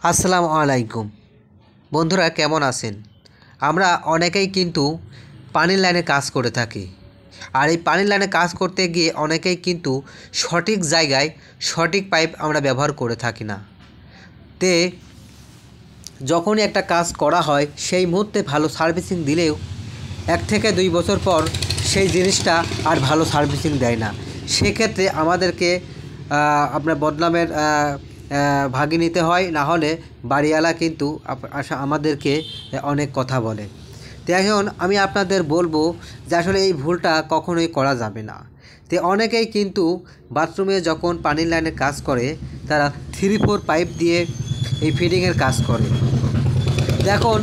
আসসালামু আলাইকুম বন্ধুরা, কেমন আছেন? আমরা অনেকেই কিন্তু পানির লাইনে কাজ করে থাকি। আর এই পানির লাইনে কাজ করতে গিয়ে অনেকেই কিন্তু সঠিক জায়গায় সঠিক পাইপ আমরা ব্যবহার করে থাকি না। তে যখনই একটা কাজ করা হয় সেই মুহূর্তে ভালো সার্ভিসিং দিলেও 1 থেকে 2 বছর পর সেই জিনিসটা আর ভালো সার্ভিসিং দেয় না। সেক্ষেত্রে আমাদেরকে আপনার বদনামের ভাগী নিতে হয়, না হলে বাড়িওয়ালা কিন্তু আমাদেরকে অনেক কথা বলে। তো এখন আমি আপনাদের বলবো যে আসলে এই ভুলটা কখনোই করা যাবে না। তো অনেকেই কিন্তু বাথরুমে যখন পানির লাইনে কাজ করে তারা 3-4 পাইপ দিয়ে এই ফিটিংয়ের কাজ করে। দেখুন,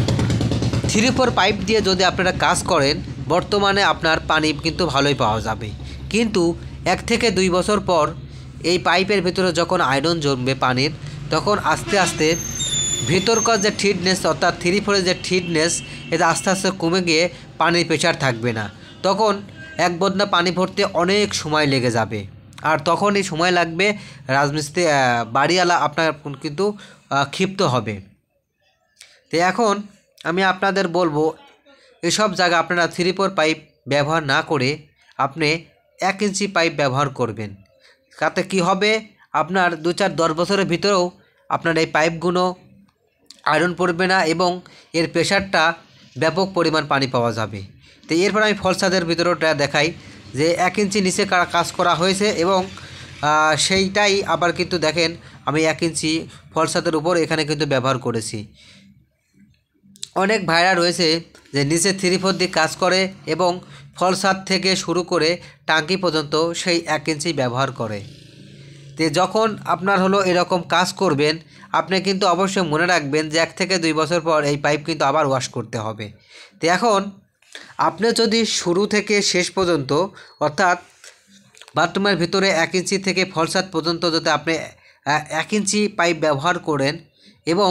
3-4 পাইপ দিয়ে যদি আপনারা কাজ করেন বর্তমানে আপনার পানি কিন্তু ভালোই পাওয়া যাবে, কিন্তু 1 থেকে 2 বছর পর এই পাইপের ভিতরে যখন আয়রন জমবে পানির, তখন আস্তে আস্তে ভিতরকার যে থিকনেস অর্থাৎ 3-4 যে থিকনেস এটা আস্তে আস্তে কমে গিয়ে পানির প্রেশার থাকবে না। তখন এক বদনা পানি ভরতে অনেক সময় লেগে যাবে, আর তখন এই সময় লাগবে রাজমিস্ত্রি বাড়িওয়ালা আপনার কিন্তু ক্ষিপ্ত হবে। তো এখন আমি আপনাদের বলবো এসব জায়গা আপনারা 3-4 পাইপ ব্যবহার না করে আপনি 1 ইঞ্চি পাইপ ব্যবহার করবেন। তাতে কি হবে, আপনার 2-4-10 বছরের ভিতরেও আপনার এই পাইপগুলো আয়রন পড়বে না এবং এর প্রেশারটা ব্যাপক পরিমাণ পানি পাওয়া যাবে। তো এরপর আমি ফলসাদের ভিতরটা দেখাই যে 1 ইঞ্চি নিচে কাজ করা হয়েছে এবং সেইটাই আবার কিন্তু দেখেন আমি 1 ইঞ্চি ফলসাদের উপর এখানে কিন্তু ব্যবহার করেছি। অনেক ভাইরা রয়েছে যে নিচে 3-4 দিয়ে কাজ করে এবং ফলসাদ থেকে শুরু করে টাঙ্কি পর্যন্ত সেই 1 ইঞ্চি ব্যবহার করে। তো যখন আপনার হলো এরকম কাজ করবেন, আপনি কিন্তু অবশ্যই মনে রাখবেন যে 1 থেকে 2 বছর পর এই পাইপ কিন্তু আবার ওয়াশ করতে হবে। তো এখন আপনি যদি শুরু থেকে শেষ পর্যন্ত অর্থাৎ বাথরুমের ভিতরে 1 ইঞ্চি থেকে ফলসাদ পর্যন্ত যদি আপনি 1 ইঞ্চি পাইপ ব্যবহার করেন এবং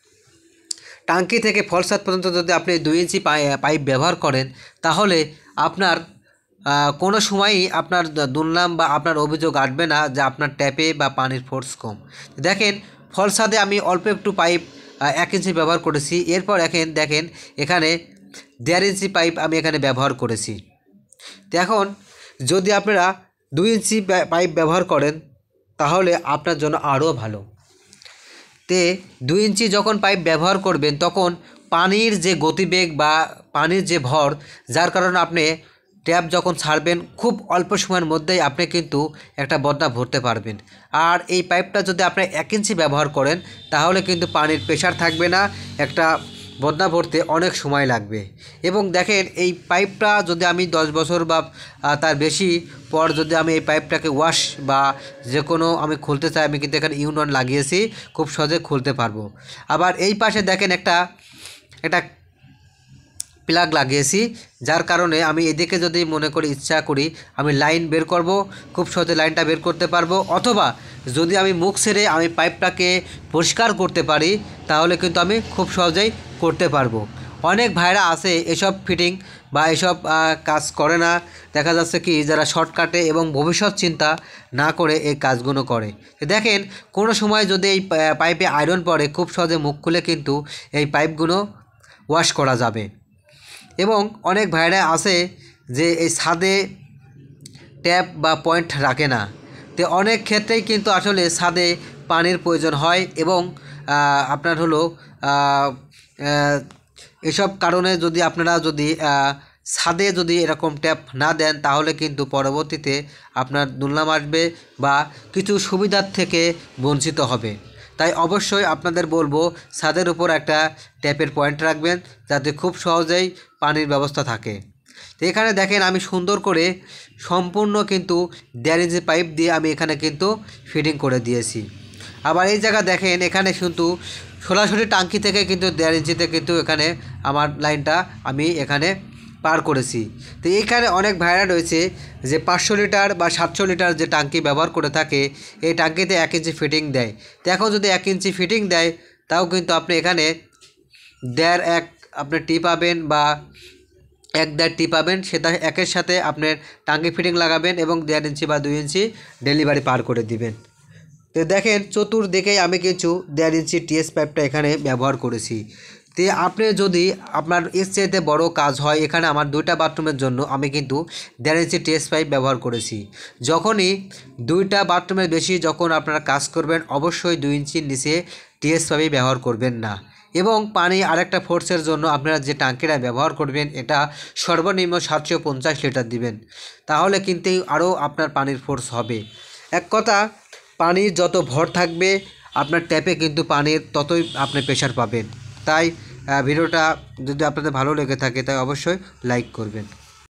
টাঙ্কি থেকে ফলসাদ পর্যন্ত যদি আপনি 2 ইঞ্চি পাইপ ব্যবহার করেন, তাহলে আপনার কোনো সময়ই আপনার দুর্নাম বা আপনার অভিযোগ আসবে না যে আপনার ট্যাপে বা পানির ফোর্স কম। দেখেন, ফলসাদে আমি অল্প একটু পাইপ 1 ইঞ্চি ব্যবহার করেছি। এরপর দেখেন এখানে 1.5 ইঞ্চি পাইপ আমি এখানে ব্যবহার করেছি। তো এখন যদি আপনারা 2 ইঞ্চি পাইপ ব্যবহার করেন তাহলে আপনার জন্য আরও ভালো। তে 2 ইঞ্চি যখন পাইপ ব্যবহার করবেন তখন পানির যে গতিবেগ বা পানির যে ভর, যার কারণে আপনি ট্যাপ যখন ছাড়বেন খুব অল্প সময়ের মধ্যেই আপনি কিন্তু একটা বদনা ভরতে পারবেন। আর এই পাইপটা যদি আপনি 1 ইঞ্চি ব্যবহার করেন তাহলে কিন্তু পানির প্রেশার থাকবে না, একটা বদনা ভরতে অনেক সময় লাগবে। এবং দেখেন, এই পাইপটা যদি আমি 10 বছর বা তার বেশি পর যদি আমি এই পাইপটাকে ওয়াশ বা যে কোনো আমি খুলতে চাই, আমি কিন্তু এখানে ইউনন লাগিয়েছি, খুব সহজে খুলতে পারবো। আবার এই পাশে দেখেন একটা প্লাগ লাগিয়েছি, যার কারণে আমি এদিকে যদি মনে করি ইচ্ছা করি আমি লাইন বের করব, খুব সহজে লাইনটা বের করতে পারবো। অথবা যদি আমি মুখ ছেড়ে আমি পাইপটাকে পরিষ্কার করতে পারি তাহলে কিন্তু আমি খুব সহজেই করতে পারবো। অনেক ভাইরা আছে এসব ফিটিং বা এসব কাজ করে না, দেখা যাচ্ছে কি যারা শর্টকাটে এবং ভবিষ্যৎ চিন্তা না করে এই কাজগুলো করে। দেখেন, কোনো সময় যদি এই পাইপে আয়রন পড়ে খুব সহজে মুখ খুলে কিন্তু এই পাইপগুলো ওয়াশ করা যাবে। এবং অনেক ভাইরা আছে যে এই ছাদে ট্যাপ বা পয়েন্ট রাখে না, তো অনেক ক্ষেত্রেই কিন্তু আসলে ছাদে পানির প্রয়োজন হয় এবং আপনার হলো এসব কারণে যদি আপনারা ছাদে যদি এরকম ট্যাপ না দেন তাহলে কিন্তু পরবর্তীতে আপনার দুর্নাম আসবে বা কিছু সুবিধার থেকে বঞ্চিত হবে। তাই অবশ্যই আপনাদের বলবো ছাদের উপর একটা ট্যাপের পয়েন্ট রাখবেন যাতে খুব সহজেই পানির ব্যবস্থা থাকে। তো এখানে দেখেন আমি সুন্দর করে সম্পূর্ণ কিন্তু 1.5 ইঞ্চি পাইপ দিয়ে আমি এখানে কিন্তু ফিটিং করে দিয়েছি। আবার এই জায়গা দেখেন এখানে কিন্তু সরাসরি টাঙ্কি থেকে কিন্তু 1.5 ইঞ্চিতে কিন্তু এখানে আমার লাইনটা আমি এখানে পার করেছি। তো এইখানে অনেক ভাইরা রয়েছে যে 500 লিটার বা 700 লিটার যে টাঙ্কি ব্যবহার করে থাকে, এই টাঙ্কিতে 1 ইঞ্চি ফিটিং দেয়। তো এখন যদি 1 ইঞ্চি ফিটিং দেয় তাও কিন্তু আপনি এখানে 1.5 আপনি টি পাবেন বা 1.5 টি পাবেন, সেটা একের সাথে আপনার টাঙ্কি ফিটিং লাগাবেন এবং 1.5 ইঞ্চি বা 2 ইঞ্চি ডেলিভারি পার করে দিবেন। তো দেখেন চতুর্দিকেই আমি কিছু 1.5 ইঞ্চি টিএস পাইপটা এখানে ব্যবহার করেছি। তো আপনি যদি আপনার এর চাইতে বড় কাজ হয়, এখানে আমার 2টা বাথরুমের জন্য আমি কিন্তু 1.5 ইঞ্চি টিএস পাইপ ব্যবহার করেছি। যখনই 2টা বাথরুমের বেশি যখন আপনারা কাজ করবেন, অবশ্যই 2 ইঞ্চির নিচে টিএস পাইপ ব্যবহার করবেন না। এবং পানি আরেকটা ফোর্সের জন্য আপনারা যে ট্যাঙ্কিটা ব্যবহার করবেন, এটা সর্বনিম্ন 750 লিটার দিবেন, তাহলে কিন্তু আরও আপনার পানির ফোর্স হবে। এক কথা, পানির যত ভর থাকবে আপনার ট্যাপে কিন্তু পানির ততই আপনি প্রেশার পাবেন। তাই ভিডিওটা যদি আপনাদের ভালো লেগে থাকে তাই অবশ্যই লাইক করবেন।